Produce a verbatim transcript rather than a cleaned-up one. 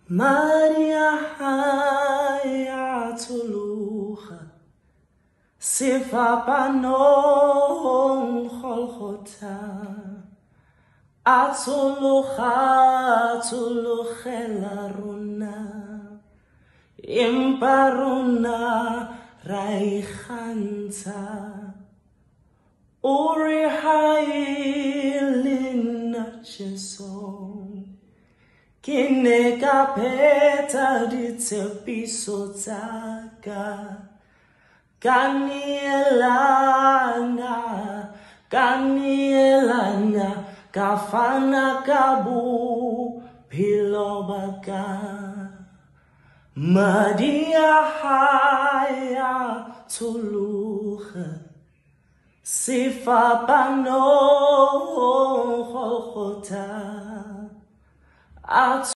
Maria haya tuluha sifa panon holchota atuluha atuluhela runa imparuna raichanta uri hailina cheso Kine kapeta di tepiso taka Kanielana Kanielana Kafana kabu pilobaka Madia haya tuluha Sifa pano holchota